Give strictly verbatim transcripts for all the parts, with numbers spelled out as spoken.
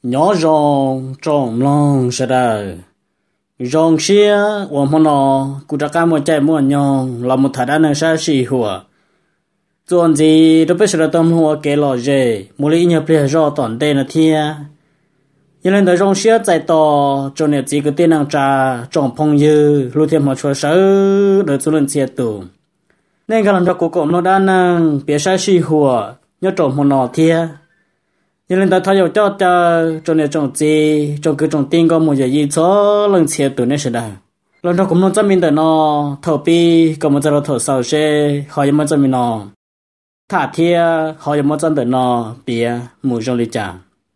nhỏ rong trồng long sẽ đời rong xia và mà nó cũng đã cả một trái một nhong là một thằng đàn ông sa xì hùa chuyện gì đâu biết sự tâm hùa kể lò dễ một lý nhập liền rõ toàn tên là thia nhưng lần tới rong xia chạy to cho nên chỉ có tên năng trà trồng phong dư lưu thêm một chỗ sớ để cho lên xe tù nên cái lần đó của cậu nó đàn ông biết sa xì hùa nhớ trồng một nọ thia nhưng lần tới thay đổi cho cho cho nên trồng gì trồng cứ trồng tiền có một giờ gì cho lần xe tù này sẽ được lần đó cũng nó cho mình tới nó thầu pi có một giờ thầu sau xe họยังcho mình nó thả thia họยังcho tới nó bia mùi trong lịch trả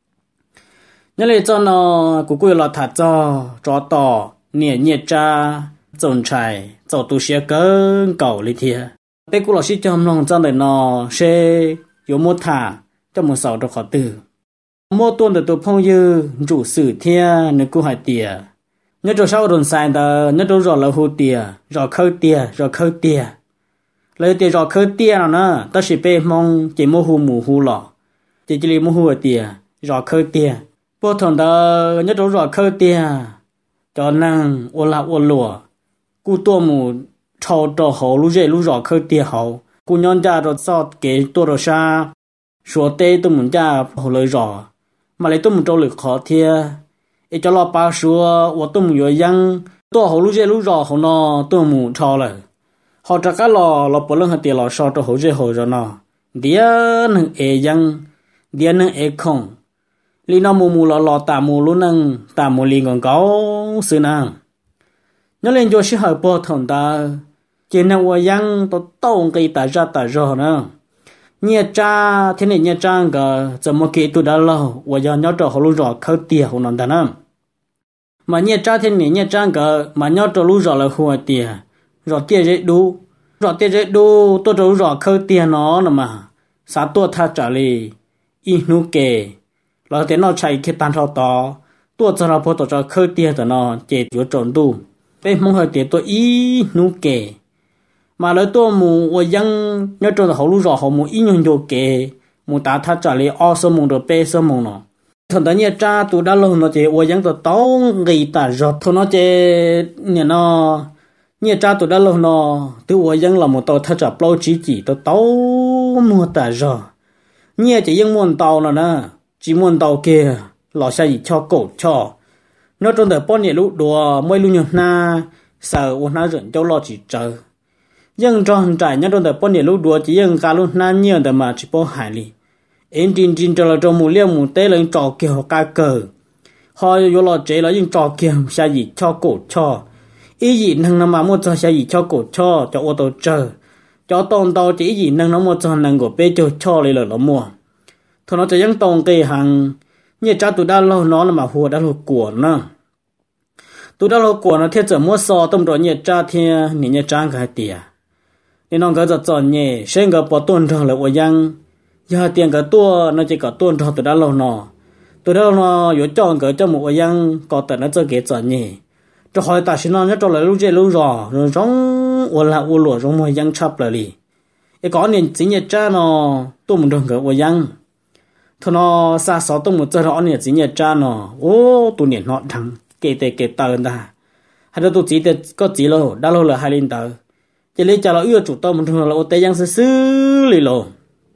nhớ lại cho nó cũng quy là thả cho cho tỏ nhẹ nhẹ cha trồng trái trồng tu xe cơn cầu lịch thia bé cũng là sĩ cho lòng cho tới nó xe有một thả cho một sáu được khó từ một tuần được tôi phong như chủ sử thia nếu cô hỏi tiề nhớ cho sau đồn sai đó nhớ cho rõ là hồ tiề rõ khơi tiề rõ khơi tiề lấy tiề rõ khơi tiề nào nữa ta chỉ bé mong chỉ mua hồ mù hồ lọ chỉ chỉ mua hồ tiề rõ khơi tiề bố thằng đó nhớ cho rõ khơi tiề cho năng ô la ô lùa cú tua mù trâu trâu hậu lú dễ lú rõ khơi tiề hậu cú nhon ra rồi sọt kế tua rồi sa số tê tôi muốn ra hồ lời rõ mà lấy tôi muốn trâu lực khó thia ấy cho lo bao số và tôi muốn rồi dân tôi hồ lúc dễ lúc rõ hồ nó tôi muốn cho lại họ trả cái lò lò bỏ lưng hạt tiền lò so cho hồ dễ hồ rồi nó đĩa nâng ế dân đĩa nâng ế không li nó mù mù lò lò tà mù luôn nâng tà mù li còn có sự nàng nhớ lên cho sĩ hợp bò thằng ta chỉ nâng và dân tôi tông cây tà ra tà ra nữa nhẹ cha thế này nhẹ cha cái怎么给都得了我要要找好路找靠爹好难的呢mà nhẹ cha thế này nhẹ cha cái mà nhớ找路找了好爹找爹热đủ找爹热đủ tôi找找靠爹nó nè mà sao tôi thà trả lời ít nu kề rồi thế nó chạy cái tan thao to tôi cho nó phải cho靠爹cho nó chế chỗ trộn đủ bây mong hỏi爹tôi ít nu kề mà lấy tôi mù và dân nhớ cho họ lúc rõ họ mù ít nhân vô kề mù ta thắt trả lời o số mù rồi b số mù nó thằng đó nhớ cha tụi đã lâu nó chỉ và dân tụi tao người ta rồi thôi nó chỉ nhớ nó nhớ cha tụi đã lâu nó tụi và dân là một tàu thắt trả bao chỉ chỉ tụi tao mua ta rồi nhớ chỉ dân muốn tàu là nè chỉ muốn tàu kia lò xe gì cho cổ cho nó trong đời bao nhiêu lúc đùa mấy lúc nhớ na sợ và na rợn cho lo chỉ chờ dân trong trại nhớ trong đời bao nhiêu lúc đùa chỉ dân cả lúc na nhiềuแต่mà chỉ bao hải li em tin tin cho là trong mùa liêu mùa tết là những trò kiểu cá cờ họ vô lo chế là những trò kiểu xa gì cho cổ cho ý gì năng nó mà mua cho xa gì cho cổ cho cho ô tô chờ cho tông tàu chỉ gì năng nó mua cho năng của bé cho cho lấy lời nó mua thôi nó cho dân tông cây hàng như cha tụi đã lâu nó là mà hùa đã lâu của nó tụi đã lâu của nó thiết trở mua so tôm rồi như cha thì nhìn như cha cái tiền nên nó cái giật giòn nhẹ xem cái bỏ tuần rồi là ở giang giờ tiền cái tua nó chỉ có tuần rồi từ đó lâu nọ từ đó nó có chọn cái cho một ở giang có tận nó chơi cái giòn nhẹ cho hỏi ta xin nó nhất cho là lúc chơi lúc rõ rồi giống ở là ở lúa giống một giang chắp lại đi cái có nên chính nhật cha nó tôi muốn đồng cái ở giang thôi nó xa sáu tôi muốn chơi nó nên chính nhật cha nó ô tôi niệm họ thằng kể tệ kể tờ ta hay là tôi chỉ tệ có chỉ lâu đã lâu là hai linh tờ chỉ lấy cho nó ưa chủ tao mình thường là ô tê giang sư sư lì lồ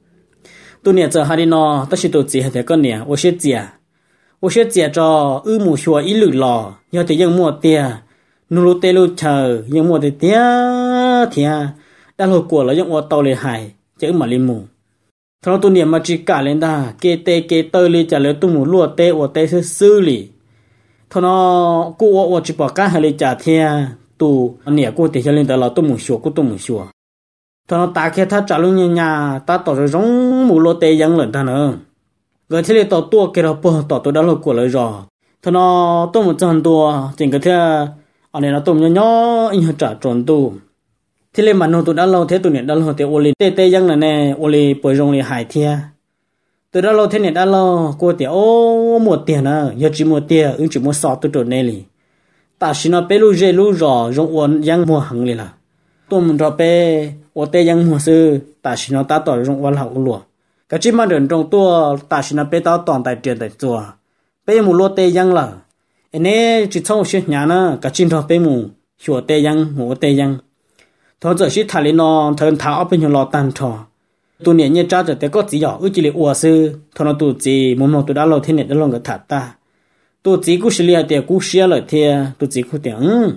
tôi nhớ giờ hai đứa nó ta chỉ tôi chỉ hay thế con nhỉ ô sẽ chỉ ô sẽ chỉ cho ư mù xua ít lử lò giờ thì giang mua tiền nô lô tê lô chờ giang mua thì tiền thì đã lâu của là giang ô tàu lì hải chứ mà lì mù thằng tôi nhớ mà chỉ cả lên ta kê tê kê tơ lì trả lời tôi mù lùa tê ô tê sư sư lì thằng nó cụ ô chỉ bỏ cá hay lì trả tiền tu nè cô thì cho lên đó là tôi muốn sửa cô tôi muốn sửa thằng nó ta khi ta trả luôn nhà nhà ta tỏ rồi giống mù lô tê dân lần ta nữa rồi thế là tỏ tua kia đó bơ tỏ tôi đã là của lời rồi thằng nó tôi một chân tua chính cái thế anh này nó tôi nhỏ nhỏ anh hơi trả tròn tu thế là mà nó tôi đã lâu thế tôi này đã lâu thế ô li tê tê dân này nè ô li bồi rong li hải thia tôi đã lâu thế này đã lâu cô thì ô một tiền à giờ chỉ một tiền ứng chỉ một sọ tôi trộn này li ta xin nó bé lu dê lu rò rong uốn yang mua hàng li là tôi muốn cho bé ô tê yang mua sư ta xin nó ta tỏi rong uốn hậu lúa cái chỉ mà đền trong tua ta xin nó bé tao toàn tại tiền tại chùa bây mù lúa tê giang là anh ấy chỉ trong xí nhà nó cả chín thọ bây mù xua tê giang ngủ tê giang thôi giờ xí thà lên nó thằng tháo bên nhau lò tan thọ tụi này như cha giờ té có gì nhỏ ước chỉ là ua sư thôi nó tụi gì muốn nó tụi đã lâu thế này đã lâu cái thật ta tụi gì cũng xử lý tiền cũng xia lại thế tụi gì cũng tiền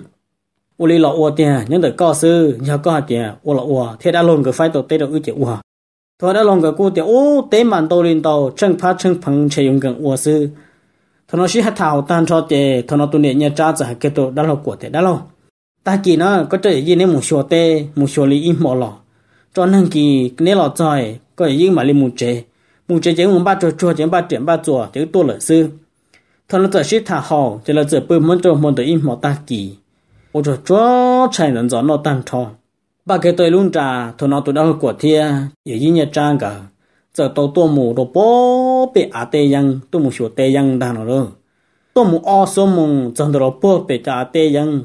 ua li lọ ua tiền nhưng đợi có sư nhớ có tiền ua lọ ua thế đã lâu cái phải tụi té được ước chỉ ua thôi đã lâu cái cô tiền ô té màn tàu lên tàu chân phát chân phẳng chạy dùng cái ua sư thôi nó xí hạt thảo tan cho tiền thôi nó tụi này như cha giờ cái tụi đã lâu của tiền đã lâu ta kỳ nó có chơi gì nên một số tê một số lý im mỏ lọ cho nên kỳ nếu lọ trời có gì mà lên một chế một chế chế một ba chỗ chỗ chế ba điểm ba chỗ chế tôi lợi sư thằng nó tự xí thả hậu chế là tự bơm muốn cho muốn tự im mỏ ta kỳ ô chỗ chỗ chạy đến gió nó tan thọ ba cái tôi luôn trả thằng nó tụi nó của thia gì gì nhẹ trang cả giờ tôi tôi mù đồ bó bị à tê yang tôi một số tê yang đàn nó rồi tôi một o số mùng chẳng được bó bị à tê yang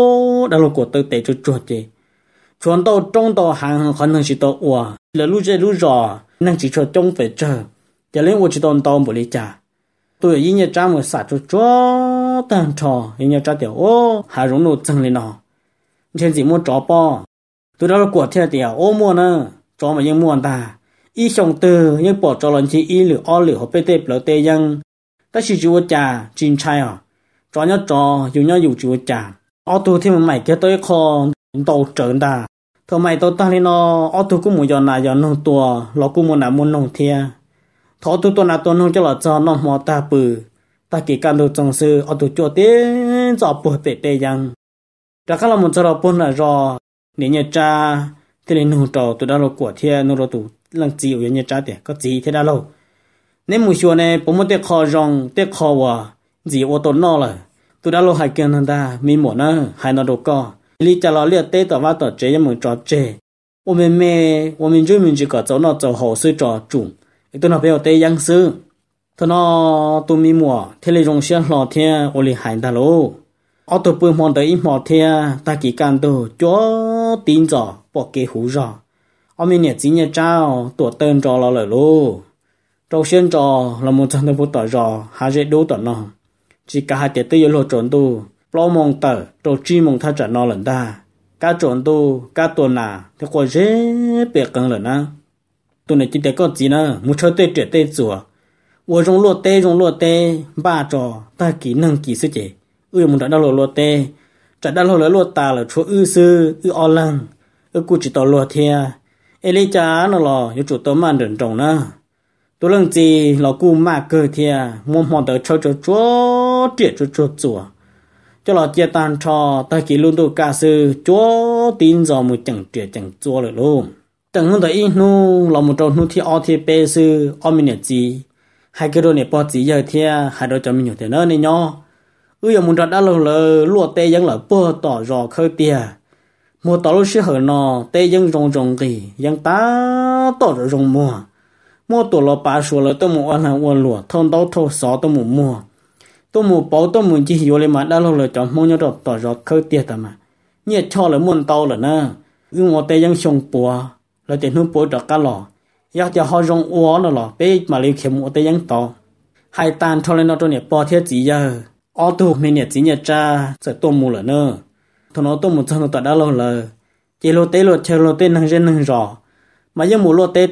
ô đã là của tôi tê cho chuột chứ chuẩn tàu trong tàu hàng khả năng chỉ tàu ủa là lúc chơi lúc rõ năng chỉ cho trong phải chờ để lên ô chỉ tàu tàu một lý trả tôi ở nhà trang một sạt cho chó tan trò nhà trang tiểu ô hà rống nụ chân lên nó trên gì mua chó po tôi đó là của theo tiểu ô mua nữa chó màยังmua ta y xong từ nhưng bỏ cho lần chỉ y lửa o lửa họ pt lỡ tê yang ta chỉ chịu trả chín chai à chó nhớ chó dù nhớ dù chịu trả ô tôi thêm mày kia tôi kho tàu trợn ta thôi mày tao ta lên nó ô tôi cũng muốn giờ này giờ nông tua nó cũng muốn làm muốn nông thia thọ tôi tôi là tôi nông cho là cho nó mò ta bự ta chỉ cần đồ trồng sư ô tôi cho tiếng cho bự bể tê yang đã các là một giờ bốn là do nếu như cha thì lên nông trầu tôi đã lo của thia nông trầu tụ lần chịu như cha thì có gì thế đã lâu nếu một số này bố một tết kho rong tết kho wa gì ô tô nó là tôi đã lo hai kiện hơn ta mi một nữa hai nó đồ co lý trả lời liệt tết tao vào tao chế một trò chế, 我们没我们专门这个走那走好水找种，都那边有带养生，他那都没么，天里容些老天我哩喊他喽，我都不忙得一毛天，大几干都脚顶着把给糊上，我们年今年找多等着了了喽，找先找那么真的不得着，还是多的呢，只cả hai tiệt tới有lộ trộn tu, lo mong tờ, rồi chi mong tha trả nó lần ta. Cá trộn tu, cá tuần à, thì có dễ bể cân lần á. Tụi này chỉ để có gì nữa, muốn chơi tê trễ tê chùa. Ủa rong lụa tê, rong lụa tê, ba trò, ta kỹ năng kỹ sư chế. Ui muốn trả đá lụa lụa tê, trả đá lụa lụa ta là chúa ư sư, ư o lăng, ư cụ chỉ tỏ lụa thia. Ê lý chá nó lò, yếu chủ tớ màn đừng trồng nữa. Tôi lần gì là cụ mạc cơ thia, mong mong tớ cho cho chúa trễ cho chúa chùa. Cho là chia tan cho ta kỹ luôn tôi ca sư chúa tin do một chẳng trễ chẳng chúa được luôn. Chẳng hơn tới nu là một trò nu thì o thì bê sư o mình nhật gì. Hai cái đồ này bỏ gì giờ thia, hai đồ cho mình nhật thế nữa này nhỏ. Ui giờ một trò đã lâu là lụa tê dân là bơ tỏ rõ khơi tìa. Một tỏ lúc sẽ hở nó tê dân rong rong kì, dân ta tỏ rõ rong mùa. Mua tổ lọ bà sủa là tôi mua ăn hàng uốn lụa, thôn đâu thô xó tôi mua mua. Tôi mua bao tôi muốn chỉ hiểu lên mà đã lâu rồi cho mua nhau đọc tỏ rõ khơi tiệt mà. Nhiệt cho là muốn tao là nè. Nhưng mà tê dân xong bùa, là tiền hương bùa đọc cá lọ. Giác cho họ rong uó nó lọ, bê mà lưu kiếm mua tê dân tao. Hai tàn cho lên nó cho nhiệt bò thiết gì giờ. Ô tô mình nhiệt chỉ nhiệt ra, sẽ tôi mua là nè. Thôi nó tôi muốn cho nó tỏ đã lâu là. Chỉ lô tê lô chơi lô tê năng dân năng rõ. Mà dân mù lô tê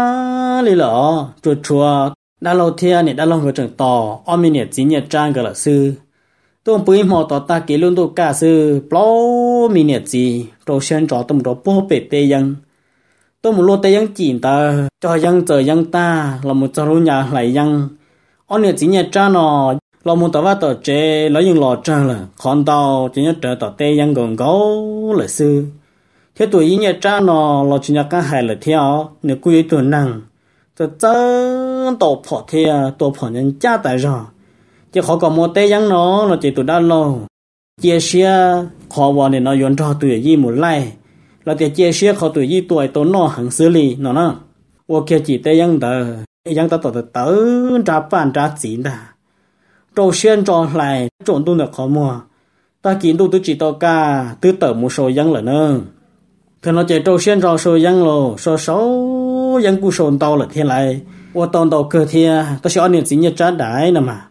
tá lý lọ, chua chua, đã lâu thia này đã lâu người trưởng tỏ, ôm mình nhiệt chỉ nhiệt trang gọi là sư. Tôi bùi mò tỏ ta kỹ luôn tôi cả sư, bó mình nhiệt gì, rồi xem rõ tôi một bó bể tê dân. Tôi một lô tê dân chìm ta, cho dân chờ dân ta, là một cho lô nhà lại dân. Ôm nhiệt chỉ nhiệt trang nó, là một tỏ vá tỏ chế, lấy những lò trang là, khón tàu, chỉ nhất trở tỏ tê dân gần gấu là sư. Thế tuổi ý nhà cha nó là chỉ nhà cá hải là theo nếu quý tuổi năng cho chân tổ phỏ theo tổ phỏ nhân cha tại rồi chỉ khó có một tay giống nó là chỉ tuổi đã lâu chia sẻ khó vào để nó dọn cho tuổi gì một lại là để chia sẻ khó tuổi gì tuổi tổ nó hàng xử lý nó nó ok chỉ tay giống tờ giống ta tổ tờ tớ trả bàn trả chỉ ta trâu xuyên cho lại trộn tu được khó mua ta kiến tu tu chỉ tao ca tư tờ một số giống là nơ thì nó chạy trâu xuyên rau sôi dân lô sôi xấu dân cú sồn tàu là thiên lại ô tàu tàu cơ thia ta sẽ ăn những gì như trái đái nè mà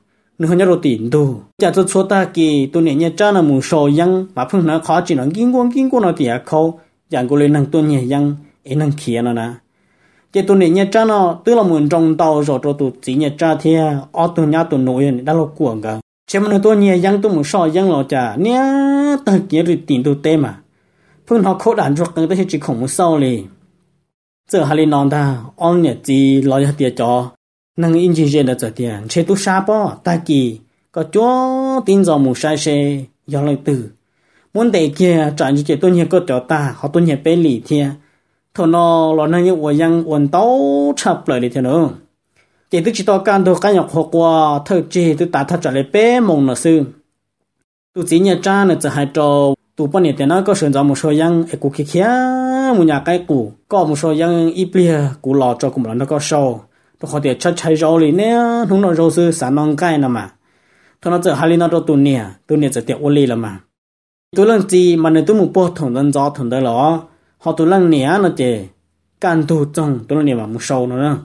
nữa hơn nhớ tiền tu giờ tôi số ta kì tôi nhẹ nhẹ cha là một số yang mà phương nó khó chỉ nó kinh quan kinh quan nó thì khâu dạng cô lên năng tôi nhẹ yang ấy năng kia nó nè giờ tôi nhẹ nhẹ cha nó tức là muốn trong tàu rồi tôi tụt chỉ nhẹ cha thì ở tôi nhà tôi nội đã lo cuồng cả xem nó tôi nhẹ yang tôi một số yang lo chả nhé ta kia rồi tiền tôi tê mà phương họ khó đàn ruột cái tôi chỉ khổng một sau liền giờ hai non ta ông nhẹ gì lo cho tiền cho năng in chỉ riêng là giờ tiền chế tu sa po ta kỳ có chỗ tin dòng một sai xe do lời từ muốn để kia trả như chế tôi nhẹ có chỗ ta họ tôi nhẹ bé lì thia thôi nó lo năng như uổng yang uổng tấu chập lại thì nữa chế tôi chỉ to can tôi cái nhọc học qua thời chế tôi ta thật trả lại bé mong là sư tôi chỉ nhẹ cha là giờ hai trò tụ bọn này thì nó có sử dụng một số yang ở cuộc kia một nhà cái cũ có một số yang ít bia cũ lò cho cùng là nó có sâu nó có thể chất cháy rau liền nè không nó rau sư sản non cái nào mà thôi nó giờ hai linh nó cho tụ nè tụ nè giờ tiệm ô li là mà tụ lần gì mà nếu tụ một bộ thùng đơn gió thùng đó là họ tụ lần nè nó chỉ can tụ trong tụ lần nè mà một sâu nữa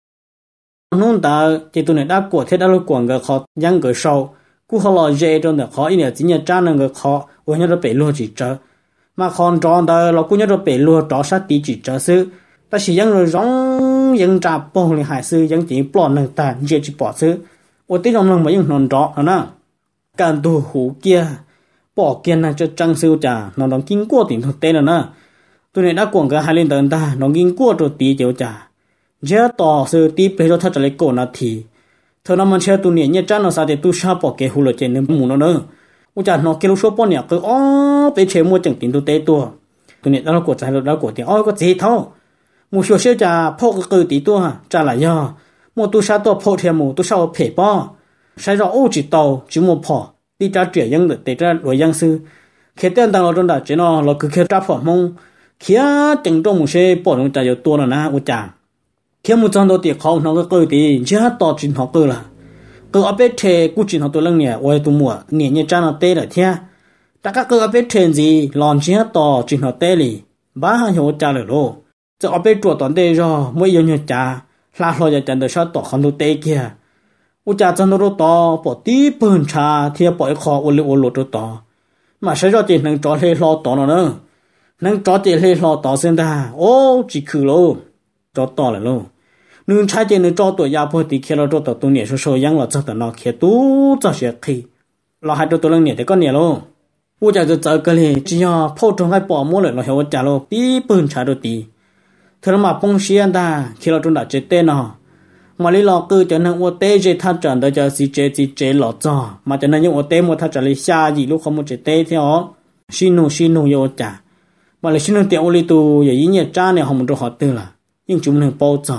nông ta chỉ tụ nè đã của thế đã lo quảng cái họ yang cái sâu cú họ lo dễ trong đó họ ý là chỉ nhớ cha năng cái họ ôi nhớ nó bị lúa chỉ cho mà còn tròn đó là cú nhớ nó bị lúa trò sát tí chỉ cho sư ta chỉ yang rồi giống yang trả bông liền hải sư yang chỉ bỏ năng ta dễ chỉ bỏ sư ôi tí trong năng mà yang non trọ nó càng tu hủ kia bỏ kia là cho trăng sư trả nó đóng kinh qua tiền thực tế là nó tôi này đã quảng cái hai lên tận ta nó kinh qua rồi tí chịu trả dễ tỏ sư tí bây giờ thật là lấy cổ nó thì thôi nó mình chơi tu niệm nhớ chắc nó sao thì tu sao bỏ cái hủ lợn trên nên mù nó nữa ôi chả nó kêu số bọn nhỉ cứ ó bé chơi mua chẳng tiền tu tế tua tu niệm đó là của trái là đó của tiền ôi có gì thôi một số xe chả phô cái cơ tí tua chả là do một tu sao tua phô thêm một tu sao phê bao sai rõ ô chỉ tàu chỉ một phò đi trả chuyện dân được để ra đối dân sư khi tên tăng lo trong đó chỉ nó là cứ khi trả phò mông khi từng trong một xe bỏ trong trái tua là na ôi chả khi một trong đó tiền không nó cái cơ tí chỉ hết to chuyện họ cơ là cơ ở bên trên cú chuyện họ tôi lăng nhẹ ôi tôi mua nhẹ nhẹ cha nó tê là thia ta các cơ ở bên trên gì lòn chỉ hết to chuyện họ tê lì ba hàng hiệu cha rồi lô giờ ở bên chuột toàn tê rồi mới yêu nhẹ cha la lo giờ chân được sao to không tôi tê kia u cha chân nó to bỏ tí bẩn cha thia bỏ kho ô lô ô lô to mà sẽ cho tiền năng cho lên lo to nó nữa năng cho tiền lên lo to xem ta ô chỉ khử lô cho to là lô nương trái trên nương cho tuổi già bôi thì khi nó cho tụi nhẹ số số yang là cho tụi nó khi tú cho sẽ khi là hai tụi tụi nhẹ thì có nhẹ luôn u cha cho cho cái này chỉ là phô trong cái bỏ mua lại nó hiểu trả luôn tí bưng trả được tí thế mà bông xiên ta khi nó trong đã chết tên nó mà lý lo cứ cho nên u tê chỉ thắt chặt để cho si chế si chế lọt cho mà cho nên những u tê mua thắt chặt lấy xa gì lúc không mua chế tê theo xin nô xin nô yêu trả mà lấy xin nô tiền u li tu vậy ý nhẹ cha này không được họ tư là nhưng chúng mình bao giờ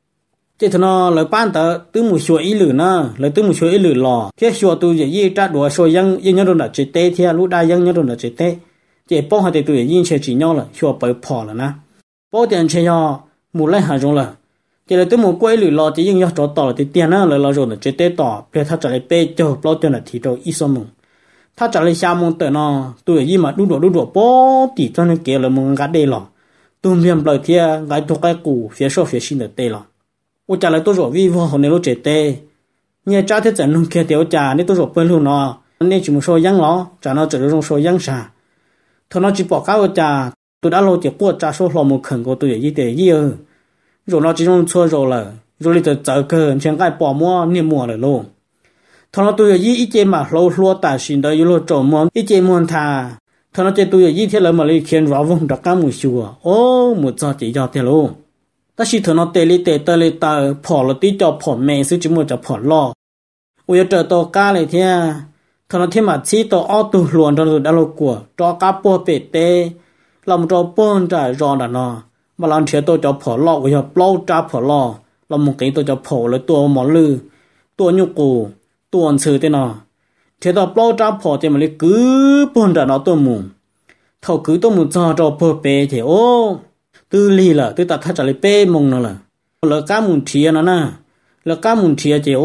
chỉ thằng nó lời ban tờ từ một số ý lử nó lời từ một số ý lử lò cái số tu vậy gì trả đùa số dân dân nhớ đồ là chế tê thì lúc đại dân nhớ đồ là chế tê chỉ bao hai tu vậy chơi chỉ nhau là số bảy phò là na bao tiền chơi nhau một lần hai rồi là chỉ là từ một quay lử lò chỉ dân nhớ cho tỏ là tiền nó lời lò rồi là chế tê tỏ bây thà trả lại bê cho bao tiền là thì đâu ít số mông thà trả lại sao mông tờ nó tu vậy mà đu đổ đu đổ bao tỷ cho nên kia là mông gạt đây lò tu miệng lời thì gái thuộc cái củ phía sau phía xin được tê lò ôi chả lại tôi rồi vi vô họ nên lúc trẻ tê nhà cha thế chẳng nông kia tiểu cha nên tôi rồi bên luôn nó nên chỉ một số giang nó cha nó chỉ trong số giang xả thôi nó chỉ bỏ cá ôi cha tôi đã lâu chỉ qua cha số lò một khẩn của tôi để gì để gì ơ rồi nó chỉ trong xua rồi là rồi đi từ giờ cơ chẳng cái bỏ mua niệm mua rồi luôn thôi nó tôi để gì ít chế mà lâu lúa tài xin đó yêu lúa trộm mua ít chế mua thà thôi nó chế tôi để gì thế là mà lấy khiến rõ vùng đặc cá mùi chùa ô một giờ chỉ cho thế luôn ta chỉ thằng nó tê li tê tê li tờ phò là tí cho phò mẹ sư chỉ muốn cho phò lo ôi giờ to cá này thế thằng nó thêm mà chỉ to ô tu luồn trong rồi đã lâu của cho cá po bể tê làm cho bơn trả giòn là nó mà làm chuyện tôi cho phò lo ôi giờ lâu trả phò lo làm một cái tôi cho phò là tua mỏ lư tua nhục cù tua ăn sừ thế nào thế đó lâu trả phò thì mà lấy cứ bơn trả nó tôi mù thầu cứ tôi muốn cho cho phò bể thì ô tư li là tư ta thắt chặt lấy bê mông nó là là cá mùn chia nó na là cá mùn chia chỉ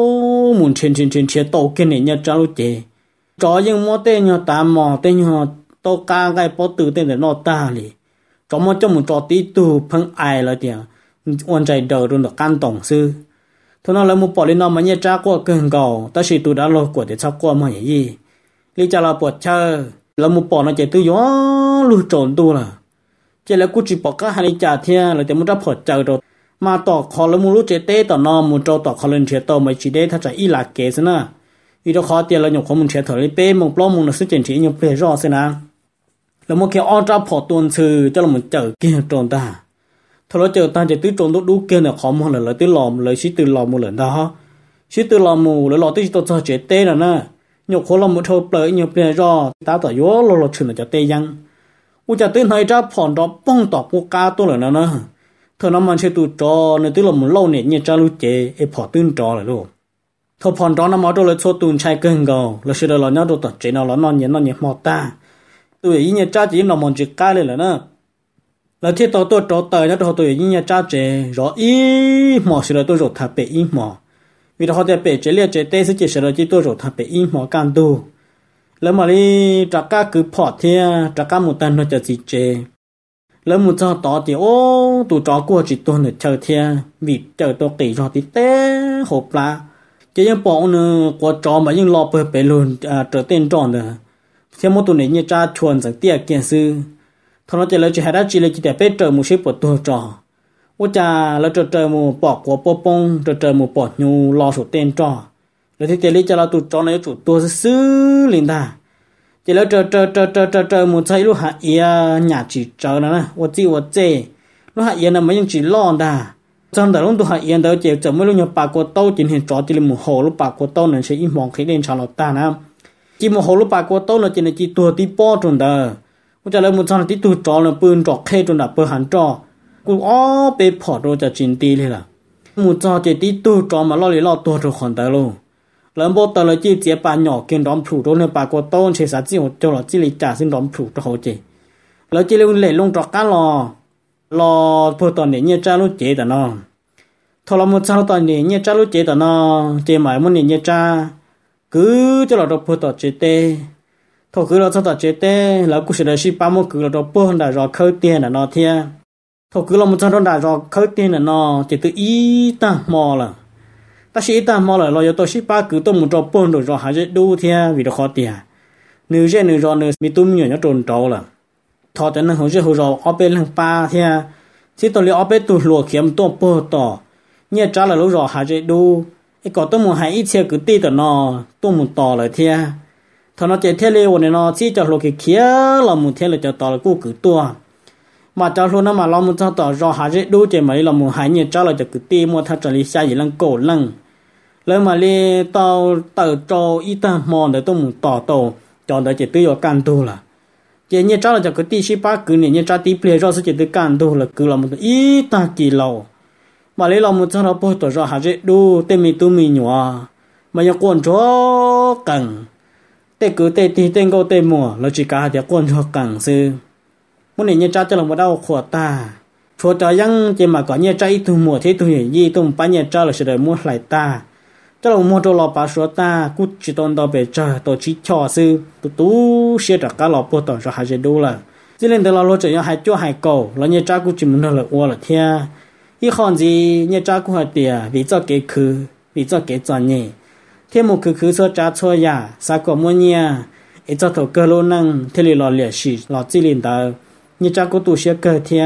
ô mùn trên trên trên chia tàu kia này nhá cháu lúc chế chó nhưng mò tên nhá ta mò tên nhá tàu cá cái bó từ tên để nó ta li chó mò cho một chó tí từ phăng ai là tiền quan trái đầu rồi được can tổng sư thôi nó là một bỏ lên nó mà nhẹ cha qua cơn cầu ta chỉ tụi đã lo của để sao qua mà gì lý cha là bỏ chơi là một bỏ nó chạy từ gió lùi trộn tu là chỉ là cú chỉ bỏ các hai trả thiên là để muốn ra phật chờ rồi mà tỏ khó là muốn lúc chạy tê tỏ nó muốn trâu tỏ khó lên chạy tàu mà chỉ để他chạy ít là kế thế nè vì đó khó tiền là nhục khó muốn chạy thở lên bê một bao muốn là sức chuyển chỉ nhục bê rõ thế nè là một cái on ra phật tuần sư cho là một chờ kia trộn ta thôi nó chờ ta chạy tứ trộn lúc đủ kia là khó muốn là lấy tứ lòm lấy xí tứ lòm một lần đó xí tứ lòm mù lấy lò tứ tao cho chạy tê là nè nhục khó là một thâu bơi nhục bê rõ ta tỏ gió lo lo chuyện là chạy tê răng u cha tên hay ra phòn đó bong tọt một cá tôi là nó nữa thôi nó mà chơi tụi trò nên tức là một lâu này như cha lưu chế em phò tương trò lại luôn thôi phòn đó nó máu tôi là số tuần trai cưng gò là sự đó là nhau tôi tọt chế nào là non nhẹ non nhẹ mò ta tôi ý như cha chỉ nó mòn chỉ cá lên là nó là thiết tao tôi trò tờ nhá tôi tôi ý như cha chế rõ ý mò sự đó tôi rồi thà bể ý mò vì đó họ sẽ bể chế liệt chế tê sẽ chế sự đó chỉ tôi rồi thà bể ý mò can tuแล้วมาลีจากก้าคือพอเทียจากก้าหมู่ตันเราจะจีเจแล้วหมู่เจ้าต่อที่โอ้ตัวจอกลัวจิตตัวหนึ่งเจอเทียวิเจอตัวกี่จอติเต้หกปลาจะยังปองเนื้อกลัวจอมายังรอเปิดไปลุนอ่าเจอเต้นจอนเด้อเทียมตัวนี้เนี่ยจ้าชวนสังเตี้ยเกียนซื้อทนเราจะเลยจะให้ได้จีเลยจีแต่ไปเจอหมู่ชิปตัวจอว่าจะเราจะเจอหมู่ปอกกลัวปปงจะเจอหมู่ปอดยูรอสุดเต้นจอแล้วที่เจลิจะเราตัวจอในจุดตัวซื้อลินดาจะแล้วเจอเจอเจอเจอเจอเจอมุดใช้ลูกหาเอียหยาจีเจอนะนะว่าจีว่าเจลูกหาเอียน่ะมันยังจีล่อนดาจำแต่ลุงตัวหาเอียเดี๋ยวเจจะไม่รู้ยังปากกว่าโต้จินเห็นจอจิลิมุโหลูกปากกว่าโต้นั่นใช้อิมองคิดเล่นชาลอตตานะจีมุโหลูกปากกว่าโต้น่ะจินจีตัวที่ป้อจนเด้อว่าจะแล้วมุดจอที่ตัวจอน่ะปืนจอกเข้จนดับเปิดหันจอกูอ๋อไปพอดโรจะจินตีเลยล่ะมุดจอเจที่ตัวจอมาล่อเลยล่อตัวทุกคนเด้อลูแล้วพอตอนเราจีเจี๊ยบปานหยอกกินร้อมผูตรงในปากกต้นเชษาจีหัวเจ้าหล่อจีริจ่าซึ่งร้อมผูตัวเขาเจแล้วจีเลี้ยงเล่ลงจอกก้ารอรอพอตอนนี้เนี่ยจ้าลูกเจแต่นอทอเราหมดจ้าตอนนี้เนี่ยจ้าลูกเจแต่นอเจหมายมันเนี่ยจ้าcứ choเราพอต่อเจเต้ทอคือเราต่อเจเต้แล้วกูเสียดายชีป้ามันคือเราเปิ้ลได้รอเข้าเตียนน่ะนอเทียทอคือเราหมดจ้าได้รอเข้าเตียนน่ะนอเจตัวอีตามอละta sĩ ta mò lại lo cho tôi sĩ ba cứ tôi muốn cho bơm rồi rồi hãy đu theo vì đó khó tiền nếu như nếu rồi nếu mi tụm nhiều nhớ trồn trâu là thọ cho nên hồi trước hồi rồi ở bên hàng ba theo chỉ tôi lấy ở bên tụi lùa kiếm tôi bơ tỏ nhớ trả lại lúc rồi hãy đu cái có tôi muốn hãy ít theo cứ ti tờ nó tôi muốn tỏ lại theo thọ nó chạy theo leo này nó chỉ cho lùa cái kia là muốn theo là cho tỏ là cú cứ tua mà cho luôn nó mà lo muốn cho tỏ rồi hãy đu chạy mà đi là muốn hãy nhớ trả lại cho cứ ti mua thay trả lý sai gì lăng cổ lăngแล้วมาเล่ตอเต่าโจอีตามอนเดี๋ยวต้องต่อโตจอนเดี๋ยวจะตื้อกันตัวละเจเนี่ยจ้าเราจะก็ตีชิป้าคือเนี่ยเนี่ยจ้าตีเปลี่ยนรอดสักจะตื้อกันตัวละคือเรามันอีตากี่เรามาเล่เรามันจะเราปวดตัวเราหาเจดูเต็มมีตัวมีหนัวมันยังกวนจ้อกังเตะคือเตะตีเต็งก็เตะมัวเราจีกาเดี๋ยวกวนจ้อกังซื้อมันเนี่ยจ้าจะลงมาเดาขวดตาชัวจะยังเจมาก่อนเนี่ยจ้าอีตัวมัวที่ตัวใหญ่ยี่ตัวปั้นเนี่ยจ้าเราจะได้มัวไหลตาcho là mua cho lọ bà số ta cút chỉ tôn đó về chờ tổ chức cho sư tụ tú xe đặt cá lọ bò tỏi cho hai chế đô là chỉ lên từ lọ lô cho hai chỗ hai cầu là nhà cha cút chỉ muốn là uo là thia ý còn gì nhà cha cút hai tiề vì cho cái khứ vì cho cái chọn nhỉ thêm một khứ khứ cho cha cho ya sa có mua nhà ý cho thầu cơ lô năng thế li lọ liệt xì lọ chỉ lên đó nhà cha cút tụ xe cơ thia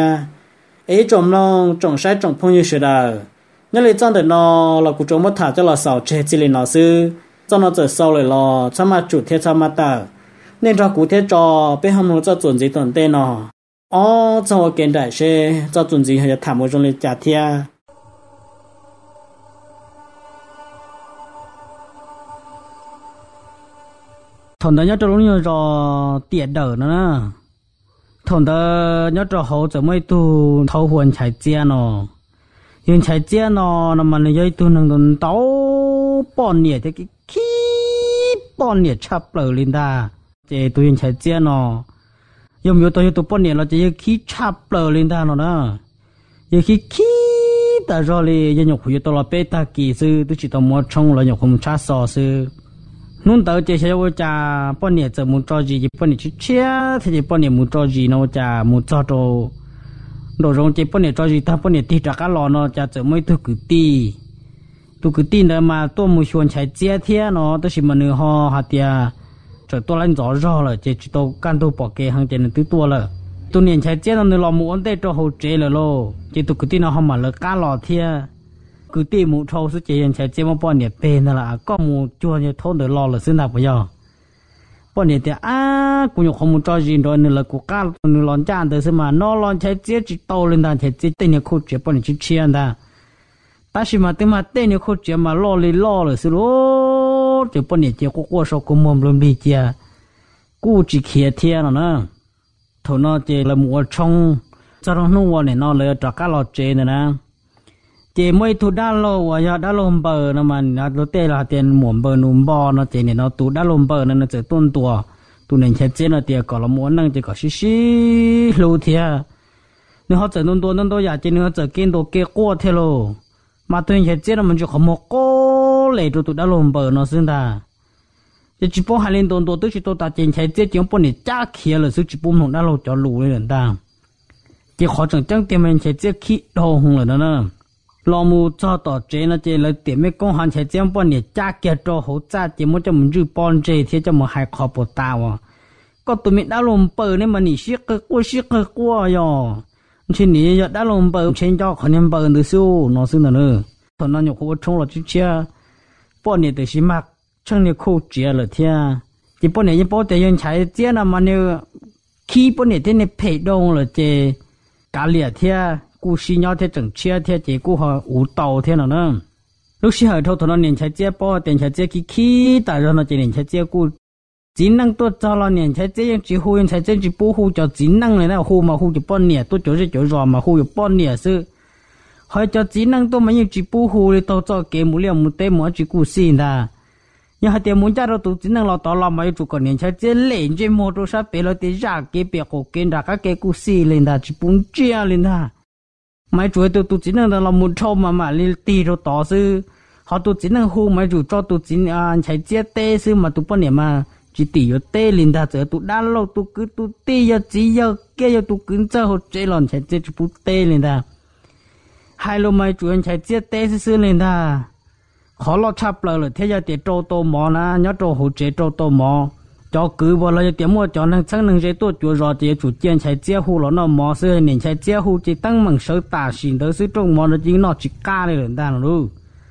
ý trồng long trồng sai trồng phong như thế đó nhớ lấy trong đời nó là cuộc sống mất thả cho là sầu chế chỉ lấy nó sư cho nó trở sau lại lo cho mà chủ thiết cho mà ta nên cho cụ thiết cho bên hông nó cho chuẩn gì tuần tên nó ó cho kiến đại xe cho chuẩn gì hay thảm một trong lấy trả thia thằng đó nhớ cho lúc như cho tiệt đời nữa thằng đó nhớ cho hậu cho mấy tu thâu huân chạy chia nó nhưng chạy chia nó nó mà nó dây tu nâng đồn tấu bọn nhiệt thì cái khí bọn nhiệt chắp lở lên ta chế tu nhưng chạy chia nó dùng nhiều tôi tu bọn nhiệt là chế khí chắp lở lên ta nó đó giờ khí khí ta rồi thì giờ nhục huyết tôi là bê ta kỳ sư tôi chỉ tao mua trong là nhục không chát sò sư nún tao chế sẽ vô cha bọn nhiệt giờ muốn cho gì bọn nhiệt chia thì bọn nhiệt muốn cho gì nó cha muốn cho đồ đồ rong chế bọn nhiệt cho gì ta bọn nhiệt thì trả cá lò nó cha chở mấy thứ cứ ti tôi cứ tin là mà tôi muốn xuân chạy chia thế nó tôi chỉ mà nửa ho hạt tiền rồi tôi lên rõ rõ là chỉ tôi can tôi bỏ cái hàng tiền từ tôi là tôi niệm chạy chia nó nửa lò muốn để cho hậu chế là lô chỉ tôi cứ tin nó không mà là cá lò thế cứ tin một thâu số chỉ chạy chia mà bỏ niệm bền là có một chua như thâu nửa lò là xứ nào bây giờ bỏ niệm thì à cũng không muốn cho gì rồi nửa là của cá nửa lon chán từ mà nó lon chạy chia chỉ to lên đàn chạy chia tên nhà khô chia bỏ niệm chỉ chia đàn ta chỉ mà tên mà tên nhà khô chia mà lo lên lo là xứ lô chỉ bỏ niệm chia có qua sau cũng mồm luôn bị chia cú chỉ kia thiên rồi nè thằng nó chỉ là mua trong cho nó nuôi này nó lấy cho cá lọt chế này nè chỉ mấy thu đá lô và giờ đá lôm bờ nó mà nó lô tê là tiền muỗng bờ núm bò nó chỉ này nó tu đá lôm bờ nên nó chỉ tuôn tua tu nên chế chế nó tiền có là muốn năng chỉ có xí xí lô thiên nếu họ chỉ tuôn tua tuôn tua giờ chỉ nếu chỉ kiến đồ kia qua thế lô mà tu chế chế nó mình chỉ có một cô lấy cho tu đá lôm bờ nó xứng ta chỉ bỏ hai lên tuần tuần tôi chỉ tôi ta trên chạy chỉ bỏ này trả kia là số chỉ bỏ một đá lô cho lù lên ta chỉ khó chẳng chẳng tiền mình chạy chỉ khí đồ hùng rồi đó nè lo mu cho tỏ chế nó chỉ là tiền mấy công hành chạy chỉ bỏ này trả kia cho hỗ trợ chỉ muốn cho mình giữ bon chế thì cho mình hai khó bỏ tao à có tụi mình đá lô bờ nên mà nỉ siết cái qua siết cái qua rồi trên nỉ đá lô bờ trên cho khỏi nên bờ nữa xíu nó xíu nữa thằng nó nhục hỗ trông là chỉ chia bỏ này từ xí mắc chẳng nên khô chia là thế chỉ bọn này chỉ bọn để dùng chạy chia là mà nếu khi bọn này thế này phải đông là chỉ cả liệt thế cú xí nhau thế chẳng chia thế chỉ cú họ ủ tàu thế nào nữa lúc xí hỏi thâu thằng nó nên chạy chia bọn tiền chạy chia khi khi tại sao nó chỉ nên chạy chia cú chính năng tốt cho nó nên chạy chia chỉ hu chạy chia chỉ bố hu cho chính năng này là hu mà hu chỉ bọn này tôi chỗ chỉ chỗ rồi mà hu bọn này sư hỏi cho chính năng tôi mà như chỉ bố hu thì tôi cho cái mũi liềm một tê mỗi chỉ cú xí ta nhưng hai tiền muốn trả được tụ chỉ năng là tao làm mấy chục con年 才 只练这摩托车别了的ရာ给别好跟大家给故事练的只不这样练的mấy chuột tụ tụ chỉ năng là một trâu mà mà lên tì rồi tao sư họ tụ chỉ năng hu mấy chuột cho tụ chỉ à chạy chia tê sư mà tụ bao nhiêu mà chỉ tì rồi tê lên da giờ tụ đan lâu tụ cứ tụ tì giờ chỉ giờ kia giờ tụ cứ chơi họ chơi lòn chạy chia chỉ bút tê lên da hai lô mấy chuột chạy chia tê sư sư lên da khó lo chắp lời là thế giờ tiền trâu tô mò na nhớ trâu hỗ trợ trâu tô mò cho cứ vào là tiền mua cho năng sáng năng dễ tốt chúa rồi thì chủ tiền chạy chia hu nó nó mò xưa nên chạy chia hu chỉ tăng bằng số tả xin tới số trong mò nó chỉ nó chỉ ca này là ta rồi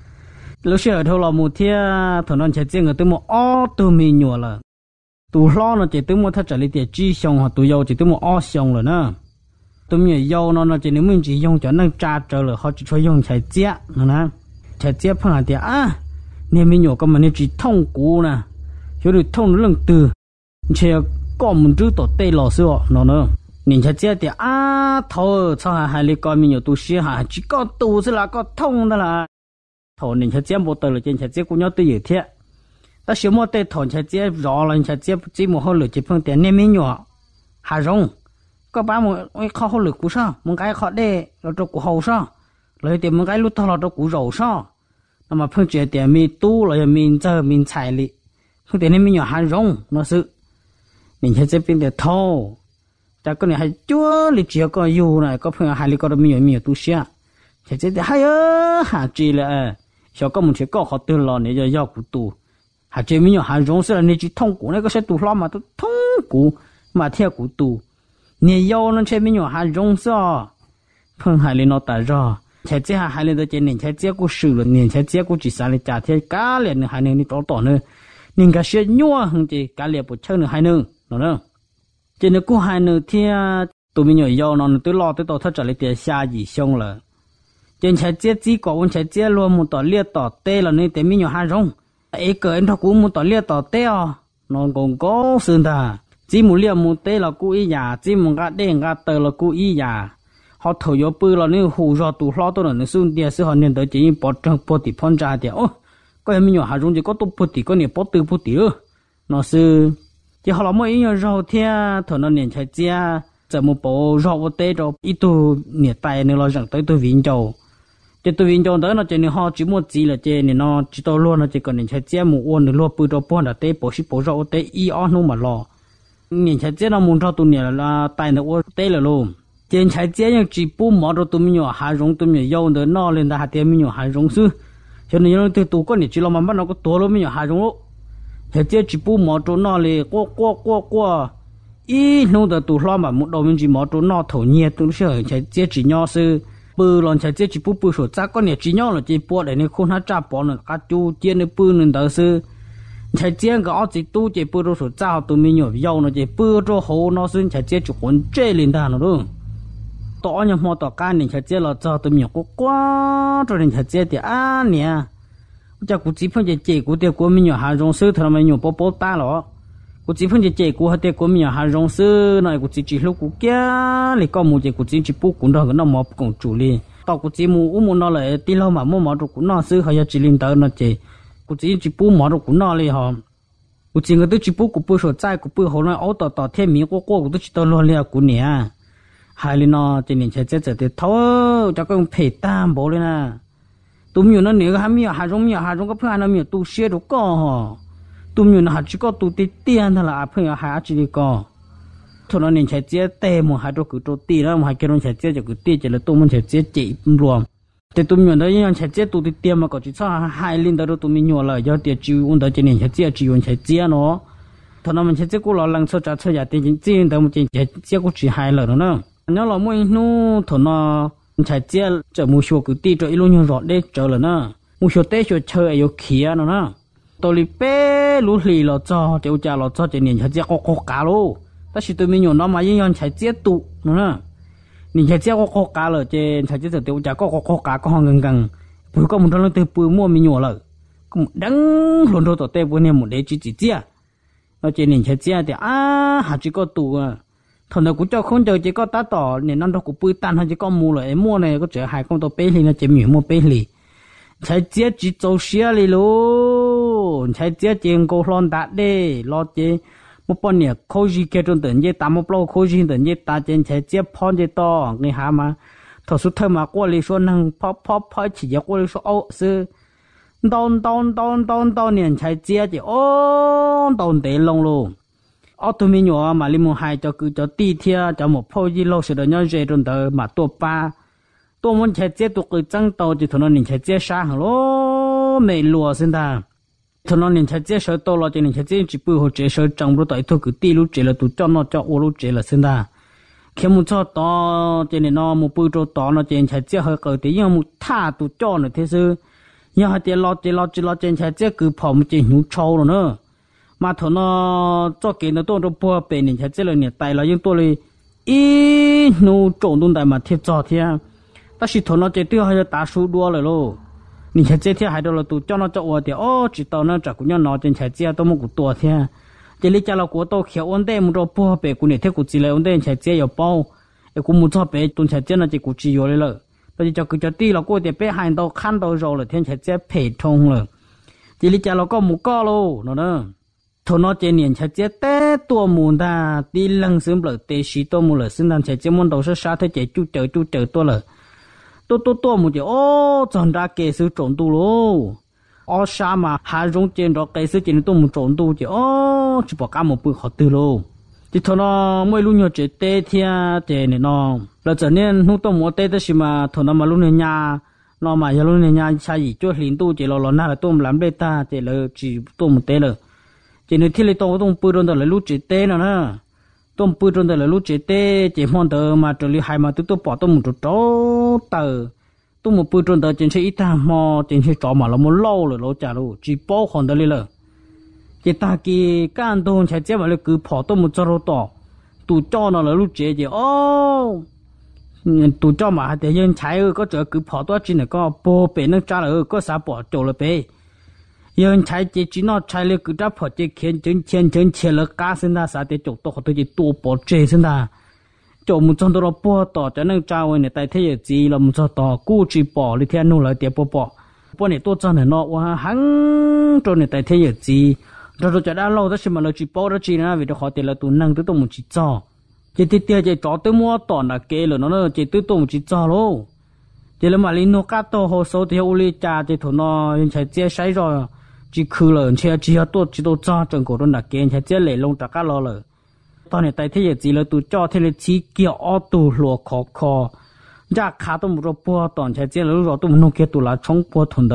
lúc xưa thôi là một thế thằng nó chạy chia người tôi mua ó tôi mình nhua là tôi lo nó chỉ tôi mua thắt trả lại tiền chi xong hoặc tôi giàu chỉ tôi mua ó xong rồi nè tôi mình giàu nó nó chỉ nếu mình chỉ dùng cho năng trả trở là họ chỉ cho dùng chạy chia nữa nè chạy chia phong hạt tiền à nên mình nhổ cái mà nên chỉ thông cú nè cho được thông lần từ chạy có một chút tổ tê lò xưa nó nữa nên chạy chia tiền à thôi sao hai hai lấy coi mình nhổ tu sĩ hả chỉ có tu sẽ là có thông đó là thôi nên chạy chia một tờ là trên chạy chia cũng nhớ tới gì thế ta sửa một tờ thôi chạy chia rõ là chạy chia chỉ một hồi lửa chỉ phong tiền nên mình nhổ hà rong có ba một khó hồi lửa cú sao một cái khó đê rồi cho cú hậu sao lấy tiền một cái lúc thao nó cũng rầu sao, nó mà phân chia tiền mi tu rồi mình giờ mình xài li, không tiền này mình nhỏ hàng rong nó sự, mình sẽ chế biến để thâu, ta cái này hay chúa li chỉ có yêu này có phân hai li có được mình nhỏ mình tu sửa, sẽ chế để hay ơ hả chỉ là, sau có một chế có họ từ lò này giờ giao cụ tu, hả chế mình nhỏ hàng rong sẽ là này chỉ thông cụ này có sẽ tu lo mà tu thông cụ mà theo cụ tu, này yêu nó chế mình nhỏ hàng rong sao, phân hai li nó ta ra chạy chia hai lên tới trên nền chạy chia của sự rồi nền chạy chia của chỉ sang lên trả thế cá liền hai nền đi tổ tổ nữa nền cá xe nhua hơn chỉ cá liền một chân nữa hai nền nó nữa trên nó của hai nền thì tụi mình nhỏ giàu nó tới lo tới tổ thắt trả lại tiền xa gì xong là trên chạy chia chỉ có một chạy chia luôn một tổ liệt tổ tê là nên tiền mình nhỏ hai rong ấy cỡ anh thằng cũng một tổ liệt tổ tê à nó còn có sơn ta chỉ một liệt một tê là cú ý giả chỉ một cái đen cái tờ là cú ý giả họ thổi vô bự là nếu hù do tụ lo tôi là nếu xuống địa sẽ họ nên tới chỉ bỏ trong bỏ tỷ phong ra thì ô có em mình nhỏ hà rong chỉ có tụ bỏ tỷ có nhiều bỏ từ bỏ tỷ ơ nó sư chỉ họ làm mấy nhiều rau thia thổi nó nên chạy chia giờ một bộ rau vô tê rồi ít tu nhiệt tay nếu lo rằng tới tôi vinh châu chỉ tôi vinh châu tới nó chỉ nên họ chỉ một gì là chỉ nên nó chỉ tôi luôn nó chỉ còn nên chạy chia một uốn nữa luôn bự rồi bỏ là tê bỏ xí bỏ rau tê y on luôn mà lo nên chạy chia nó muốn rau tụi nhiệt là tay nó uốn tê là luôn trên trái chế những chỉ bù mỏ rồi tụi mình nhỏ hà rong tụi mình yêu nữa nó lên đã hạt tiền mình nhỏ hà rong sư cho nên nó từ tụ con này chỉ là mà bắt nó có tổ luôn mới nhỏ hai trong thế chế chỉ bu mỏ trốn nọ lì qua qua qua qua ý nông từ tụ lo mà một đầu mình chỉ mỏ trốn nọ thổ nhẹ tụ sợ thế chế chỉ nhỏ sư bự lon thế chế chỉ bu bự sổ chắc con này chỉ nhỏ là chỉ bỏ để này không hát trả bỏ nữa cá chú chế này bự nên đó sư thế chế cái ở chỉ tu chế bự sổ chắc tụ mình nhỏ giàu nó chế bự cho hồ nó sư thế chế chỉ còn chế lên ta nó luôn tỏ nhau mò tỏ cá này thế chế là cho tụ mình có quá cho nên thế chế thì à nè chắc cũng chỉ phân chế chế của tiêu của mình nhỏ hàng rong sư thôi mà nhỏ bố bố ta lo cũng chỉ phân chế chế của tiêu của mình nhỏ hàng rong sư này cũng chỉ chỉ lúc cũng kia thì có một chế cũng chỉ chỉ bố cũng đó cái nó mò cũng chủ li tao cũng chỉ mua mua nó lại tí lâu mà mua mò được cũng nó sư hay là chỉ linh tới nó chế cũng chỉ chỉ bố mò được cũng nó li họ cũng chỉ người tôi chỉ bố cũng bố sổ trái cũng bố hồ nó áo tỏ tỏ thêm miếng qua qua cũng tôi chỉ tao lo li cũng nè hai li nó chỉ nên chế chế chế thì tháo cho con phải tam bố lên nè tụi mình nó nếu ham nhiều hàng rong nhiều hàng rong có phải nó nhiều tu sửa được co hả tụi mình nó chỉ có tu tiền tiền thôi là phải hàng chỉ đi co thôi nó nên chạy chế tê một hai đôi cứ tu tiền đó một hai cái nó chạy chế cho cứ tiền chỉ là tụi mình chạy chế chỉ luôn thì tụi mình đó những chạy chế tu tiền mà có chỉ cho hai linh đó tụi mình nhiều là do tiền chịu ôn đó cho nên chạy chế chịu chạy chế nó thôi nó mình chạy chế cũng lo lắng cho trả cho nhà tiền tiền đó mình chạy chế cũng chỉ hai lần nữa nếu là mỗi nu thôi nó chạy chia cho mua số cứ ti cho ít luôn rõ đấy cho là nó mua số tết cho chơi yêu kia nó nó tôi đi bé lú lì lo cho tiêu cha lo cho cho nên chạy chia có có cá luôn ta chỉ tôi mình nhổ nó mà yên chạy chia tụ nó nó nên chạy chia có có cá rồi trên chạy chia từ tiêu cha có có có cá có hàng gần gần bữa có một thằng từ bữa mua mình nhổ rồi cũng đắng luôn thôi tổ tết bữa nay một đấy chỉ chỉ chia nó trên nên chạy chia thì à hạt chỉ có tụ à thằng nào cũng cho không chờ chỉ có tá tỏ nên nó đâu cũng bươi tan hay chỉ có mua lại mua này có chở hai con tàu bé thì nó chỉ miếng mua bé thì chạy chết chỉ trâu xía đi luôn chạy chết tiền cô lon đã đi lo chứ một bọn này khôi gì kia trong tận gì ta một lâu khôi gì tận gì ta trên chạy chết phong gì to người hà mà thằng số thơ mà qua đi số năng pop pop pop chỉ cho qua đi số ô sư đòn đòn đòn đòn đòn niệm chạy chết chỉ ô đòn để lông luôn ở tụi mình nhỏ mà li mua hai cho cứ cho ti thia cho một phô gì lâu sẽ được nhau dễ trong đời mà tua ba tua muốn chạy chết tụi cứ trăng tàu chỉ thằng nó nhìn chạy chết xa hả lố mày lùa xin ta thằng nó nhìn chạy chết sợ tàu lo cho nhìn chạy chết chỉ bự hồ chết sợ trăng lúc tại tụi cứ ti lúc chết là tụi cho nó cho ô lúc chết là xin ta khi muốn cho to cho nên nó một bự cho to nó trên chạy chết hơi cỡ tí nhưng một tha tụi cho nữa thế sư nhưng hai tiền lo tiền lo tiền lo trên chạy chết cứ phỏng trên nhũ trâu rồi nữa mà thằng nó cho cái nó tôi nó bùa bể nên chạy chết là nè tay là những tôi là ít nô trộn đông đại mà thiệt cho thiệt ta chỉ thằng nó chạy tiêu hay là ta số đua rồi luôn nên chạy chết thiệt hay đâu là tụi cho nó cho ở thì ô chỉ tao nó trả cũng nhau nó trên chạy chết tôi muốn cũng tua thiệt chỉ lý cha là của tôi khéo ổn định một đồ bùa bể của nè thiệt cũng chỉ là ổn định chạy chết ở bao em cũng muốn cho bể tuần chạy chết nó chỉ cũng chỉ rồi rồi tôi chỉ cho cái cho ti là của thì bể hai đầu khăn đầu rồi là thiệt chạy chết phê thông rồi chỉ lý cha là có một co luôn nó nữa thằng nó trên niên chạy chết té tua mùn ta đi lăng sớm lợ tê xí tua mùn lợ sinh đang chạy chết môn đầu sơ sát thế chạy chú chờ chú chờ tua lợ tua tua tua mùn chạy ô chọn ra kê sư trộn tu lô ô sa mà hai rong trên đó kê sư trên tua mùn trộn tu chạy ô chỉ bỏ cả một bữa họ từ lô thì thằng nó mới luôn nhớ chạy tê thia chạy này nó là trở nên lúc tua mùn tê thế mà thằng nó mà luôn này nhà nó mà giờ luôn này nhà sai gì cho liền tu chạy lò lò na là tua làm bê ta chạy lợ chỉ tua mùn tê lợ chỉ nên thiết lập tông tông bự trong đó là lúa chế tê nữa nè tông bự trong đó là lúa chế tê chỉ mong tờ mà trở lại hai mà tôi tôi bỏ tông một chỗ tờ tôi một bự trong đó chỉ sẽ ít ta mò chỉ sẽ chọn mà là một lâu rồi lâu trả rồi chỉ bao còn đó là chỉ ta kia các anh tôi chạy chết mà là cứ bỏ tông một chỗ to tụ cho nó là lúa chế chỉ ô tụ cho mà để dân chạy có chỗ cứ bỏ toa chỉ là có bò bể nó trả là có sao bỏ chỗ là bể yên chạy chỉ chỉ nó chạy lên cứ đã phật chỉ khiến chân chân chân chân là cá sinh ra sao để chụp to họ tôi chỉ tua bỏ chế sinh ra chụp một trong đó bỏ to cho nên trao này tại thế gì là một trong to cú chỉ bỏ đi theo nô lại để bỏ bỏ bỏ này tôi cho này nó và hắn cho này tại thế gì rồi rồi cho đã lâu đó xem mà là chỉ bỏ đó chỉ là vì đó họ tiền là tụ năng tới tụ một chỉ cho chỉ tiếp theo chỉ cho tới mua toàn là kê rồi nó nó chỉ tới tụ một chỉ cho luôn chỉ là mà linh nó cá to hồ số thì uli cha chỉ thằng nó chạy chia sấy rồi chỉ khử lợn chia chia tốt chỉ tốt cho trong cổ đông đặc kén chia chia lệ lông trả cá lo lợ tao này tại thế gì là tụi cho thế là chỉ kiểu ở tụi lúa khó khó ra khá tụi một bữa toàn chia chia là rồi tụi nó kia tụi là chống bữa thằng đó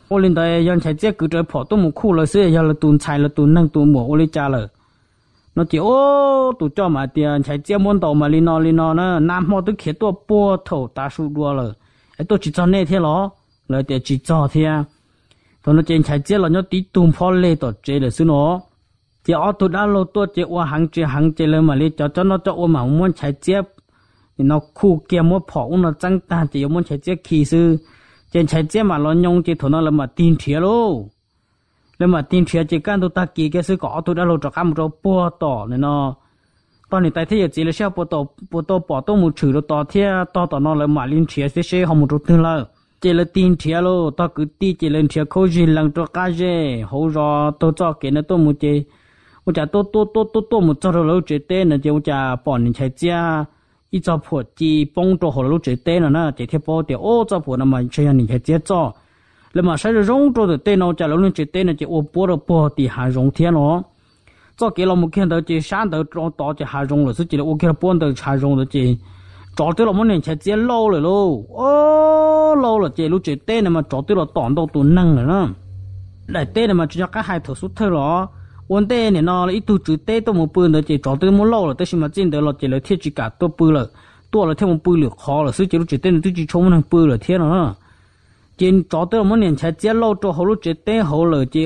ô linh đây dân chạy chết cứ trời phỏ tôi một khu là xưa giờ là tuần chạy là tuần năng tuần mùa ô linh cha là nó chỉ ô tụi cho mà tiền chạy chết muốn đầu mà linh nó linh nó nó nam họ tôi khiến tôi bua thầu ta su đua rồi tôi chỉ cho nên thế đó là để chỉ cho thế thôi nó trên chạy chết là nó tí tuần phò lê tổ chế là xưa nó chỉ ở tôi đã lâu tôi chỉ qua hàng chỉ hàng chỉ lên mà đi cho cho nó cho ô mà muốn chạy chết nó khu kia muốn phỏ nó trắng ta chỉ muốn chạy chết khi sư trên chạy chết mà nó nhung chỉ thôi nó là mà tin thiệt luôn là mà tin thiệt chỉ cần tôi ta kỳ cái sư có tôi đã lâu cho cam rồi bùa tỏ này nóตอนนี้แต่ที่จะจีเลยเชื่อปตปตปตมูถือเราต่อเทียต่อต่อนอเลยมาลินเทียเสียเสียหอมจุดถึงแล้วเจริญตีนเทียโลต่อคือตีเจริญเทียเขาจีหลังตัวก้าเจเขารอตัวจ่อเกณฑ์ตัวมูเจมูจะตัวตัวตัวตัวตัวมูจ่อเราเจเต้เนี่ยเจ้าจะปอนใช้เจ้าอีจ่อผัวจีปงตัวเราเจเต้น่ะนะเจเทียปอเดียวโอ้จ่อผัวน่ะมาใช้ยันใช้เจ้าจ่อแล้วมาใช้รงตัวเต้เราจะเราเจเต้เนี่ยจะโอ้ปวดปวดตีหารงเทียเนาะcho cái lòng một khi đó chỉ sáng đó trong đó chỉ hai rong rồi, chứ chỉ là ok là bốn đó hai rong đó chỉ, cho tới là mỗi年才接lâu rồi luôn, ô lâu rồi chỉ lúc chỉ tên này mà cho tới là toàn đâu tụi năng rồi đó, lại tên này mà chỉ cho các hai thợ xuất thôi đó, vấn đề này nó là ít tu chữ tên tôi một bữa nữa chỉ cho tới muốn lâu rồi, tới khi mà trên đó là chỉ là thiết chỉ cả tôi bữa rồi, tôi là theo một bữa được khó rồi, chứ chỉ lúc chỉ tên tôi chỉ chống năng bữa rồi thiết nữa, trên cho tới là mỗi年才接lâu cho họ lúc chỉ tên họ rồi chỉ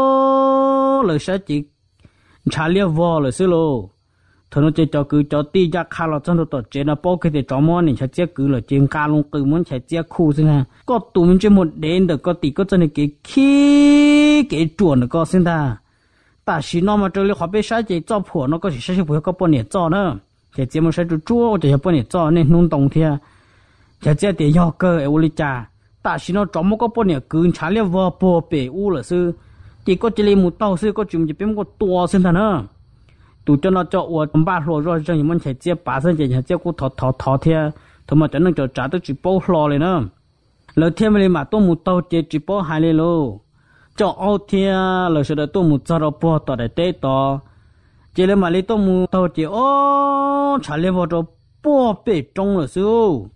ô rồi sẽ chỉ trả liệu vò là xí lô, thôi nó chơi cho cứ cho ti ra khá là trong đó tổ chế nó bao cái để cho món này sẽ chơi cứ là chơi cá luôn cứ muốn sẽ chơi khu thế này, có tụi mình chơi một đến được có tí có cho nên cái khí cái chuẩn được có xin ta, ta chỉ nó mà chơi liệu họ biết sai chơi cho phổ nó có chỉ sai phổ có bao nhiêu cho nữa, chơi chơi một sai chú chúa chơi bao nhiêu cho nên nung đồng thế, chơi chơi để do cơ ở ulica, ta chỉ nó cho một có bao nhiêu cứ trả liệu vò bò bể u là sư chỉ có chỉ lấy một tàu sư có chừng chỉ biết một tua xin thà nữa, tụi cho nó cho uổng ba lô rồi cho những món chạy chia ba sen chạy chia cũng thọ thọ thọ theo, thôi mà cho nó cho trả tới chỉ bao lô này nữa, lời thêm lên mà tôi một tàu chỉ chỉ bao hai lô, cho ô theo lời sau đó tôi một giờ đó bao tàu để tết tàu, chỉ lấy mà lấy tôi một tàu chỉ ô trả lấy vào cho bao bể trong rồi sư.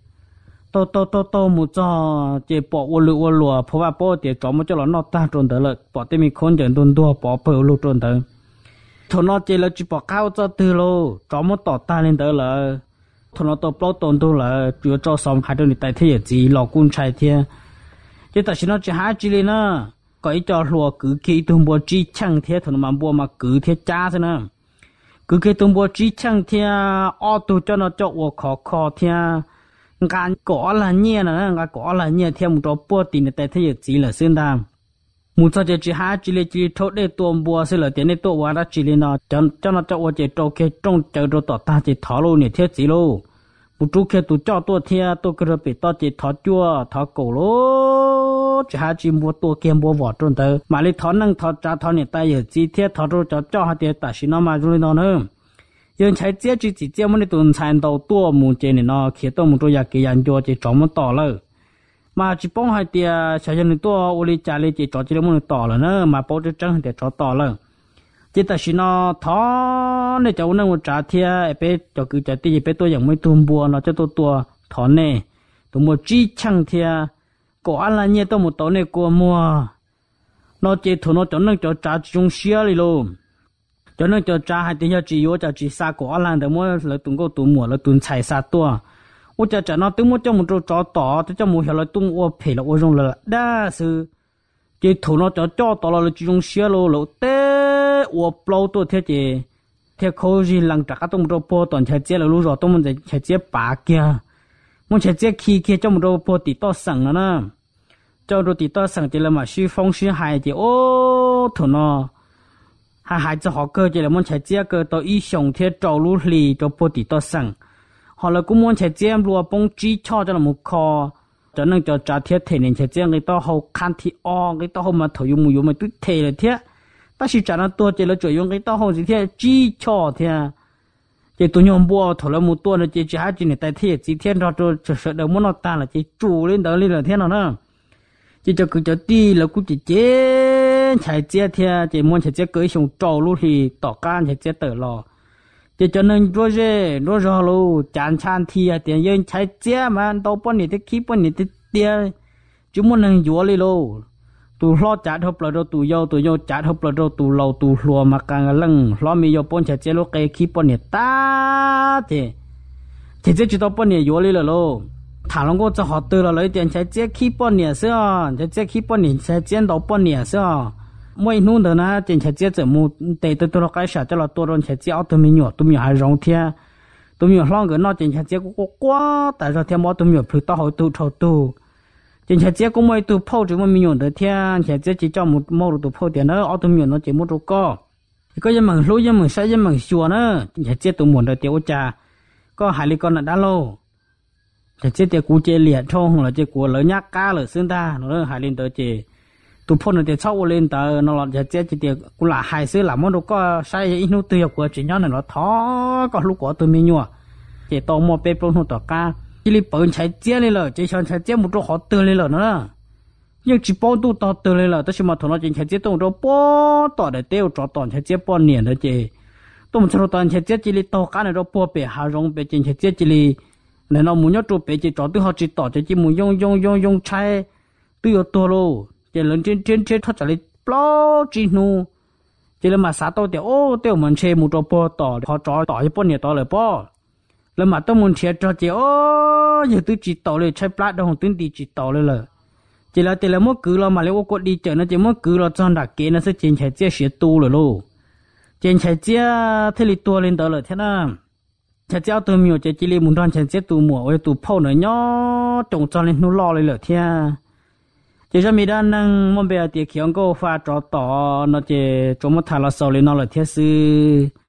tôi tôi tôi tôi một cho chỉ bỏ ô lụa ô lụaเพราะว่าbỏ thì cho một cho nó nọt ta trốn tới là bỏ thì mình khôn chẳng tuần tua bỏ bờ lụa trốn tới thôi nó chỉ là chỉ bỏ cao cho từ lô cho một tọt ta lên tới là thôi nó tôi bỏ tồn tu là chưa cho xong hai đứa này tại thế gì lò cún chạy thế chứ tại sao nó chỉ hai chỉ lên nữa có ý cho lụa cứ khi tung bùa chỉ chẳng thế thôi mà bùa mà cứ thế cha thế nữa cứ khi tung bùa chỉ chẳng thế ô tô cho nó cho ô khó khó thếการก่อละเนี่ยนะการก่อละเนี่ยเทียมตัวปวดตีนแต่ที่จะจีละซึ่งตามมุจจะจีหาจีเลยจีทดได้ตัวบัวสิละเดี๋ยวนี้ตัววาระจีเลยนะจนจนจะว่าจะโตแค่จงเจอตัวต่อตาจีถอโลเนี่ยเทียจีโลมุจุแค่ตัวเจ้าตัวเทียตัวกระเปิดต่อจีถอจั่วถอโกโลจีหาจีบัวตัวเกมบัววอดจนเตอมาเลยถอนั่งถอจ้าถอเนี่ยตายจีเทียถอตัวเจ้าเจ้าหาเดียตัดสินอมาจุเลยนอนเนอยังใช้เจ้าจีจีเจ้ามันในตัวชายตัวตัวมูเจเนี่ยเนาะเขียนตัวมูตัวอยากเกี่ยนจัวจีจอมมันต่อเลยมาจีป้องให้เดียใช้ยันในตัวอุลิจารีจีจอจีแล้วมันต่อเลยเนอะมาป้องจะจังเดียจอต่อเลยจีแต่สินะท้อในเจ้านั่งวันจ่าเทียเป๊ะจอคือจ่าตีเป๊ะตัวอย่างไม่ตุ่มบัวเนาะเจ้าตัวตัวถอนเน่ตัวมัวจีช่างเทียก่ออะไรเนี่ยตัวมัวตัวเนี่ยกลัวมัวเนาะจีถูเนาะจอนั่งจอจ่าจงเสียเลยโลcho nên cho cha hai tiếng cho chị vô cho chị xa cổ lan để mua là tung cô tung mùa là tung chạy xa tua, ô cha cha nó tung mua cho một chỗ cho tỏ cho một hiệu là tung ô phê là ô rong là đa sự, chị thủ nó cho cho tỏ là chỉ dùng xe lô lô té ô plau tua thế chị, thế khâu gì lăng trả tung một chỗ po toàn chạy chết là lú rồi tung một chạy chết bả kia, muốn chạy chết khi kia cho một chỗ po tỉ to sẵn nữa nè, cho đồ tỉ to sẵn thì là mà suy phong suy hại thì ô thủ nó hai hai cho họ cơ chỉ là muốn chạy chia cơ tàu y sòng thiết trâu lú lì cho bố tí tàu sẵn họ là cũng muốn chạy chia lúa bông chi cho cho là một kho cho nên cho trả thiết thể nên chạy chia người ta hậu khăn thì o người ta hậu mà thổi dùng mùi dùng mà tút thể là thiết ta chỉ trả nó tua chỉ là chủ dùng người ta hậu gì thiết chi cho thiết chỉ tụi nhom bùa thổi là một tua là chỉ chỉ hai chỉ này tại thiết chỉ thiết cho cho sợ đầu muốn nó ta là chỉ chủ lên đó lên là thiết nào nữa chỉ cho cứ cho đi là cũng chỉ chế chạy chế theo chỉ muốn chạy chế cưỡi xuống trâu luôn thì tỏ can chạy chế tự lò chỉ cho nên rồi rồi rồi rồi luôn chán chán thì tiền dân chạy chế mà đâu bao nhiêu thì khí bao nhiêu thì tiền chúng muốn nâng dúa lên luôn tụ lo chả thâu bờ đâu tụ yo tụ yo chả thâu bờ đâu tụ lâu tụ lùa mà càng lăng lo mi yo bốn chả chế lúc cái khi bốn nhiệt ta thì thì chế chỉ tao bốn nhiệt yo đi rồi lo thằng long có cho họ từ là lấy tiền chả chế khi bốn nhiệt sao chả chế khi bốn nhiệt chả chế đâu bốn nhiệt sao mỗi nung đó na tiền chả chế chỉ một để từ từ cái sao cho là tôi rồi chả chế ở tụi mình nhỏ tụi mình hay rong thia tụi mình lo cái nó tiền chả chế cũng quá tại sao theo mỗi tụi mình phải tao hỏi tụ thầu tụ chính xác chế cũng mới tụ phô chỉ một mình用的天，现在只叫một một tụ phô tiền nữa, ở tụ mình nó chỉ một chỗ co. có những mảng lúa những mảng sai những mảng xua nữa, chính xác chế tụ muốn được tiêu cha, có hai lý con là đã lâu. chính xác chế cú chế liệt trong là chế cú lớn nhát cá là xương ta, nó hai lên tới chế tụ phô nó chế sau lên tới nó là chính xác chế chế cú là hai xứ là món đồ có sai ít nút tiêu của chỉ nhau này nó thó có lúc của tụ mình nhua, chế to một bếp luôn nó tỏ cá. chỉ là bận chạy chia lên rồi, chỉ chọn chạy chia một chỗ họ từ lên rồi nữa, nhưng chỉ bao tu tao từ lên rồi, tất nhiên mà thằng nó chỉ chạy chia tông chỗ bao tao để tiêu cho tao chạy chia bao niên rồi chứ, tôi muốn cho tao chạy chia chỉ là tao cái này đó bao bể hà rong bể chạy chia chỉ là nên nó muốn nhớ chỗ bể chỉ cho tôi họ chỉ tao chỉ muốn用用用用chạy, tôi ởตัวluôn, chỉ lần trên trên trên thoát chạy là bao chỉ nu, chỉ là mà sao tao tiêu ô tiêu mình chơi một chỗ bao tao họ cho tao bao niên tao là bao là mà tôi muốn chia cho chị ô giờ tôi chỉ tàu lên chơi plát đâu không tính đi chỉ tàu lên là chỉ là chỉ là mất cứ là mà nếu có đi chợ nó chỉ mất cứ là trong đặc kế nó sẽ trên chạy chia sẻ tu rồi luôn trên chạy chia thế thì tua lên đó là thế nào chạy chia tôi nhiều chạy chỉ muốn đoan chạy chia tu mùa với tu phao nữa nhó trồng cho lên nó lo lên là thế chỉ cho mình đang năng mong bây giờ thì khiêng cô pha trò tỏ nó chỉ trong một thằng là sau lên nó là thế sư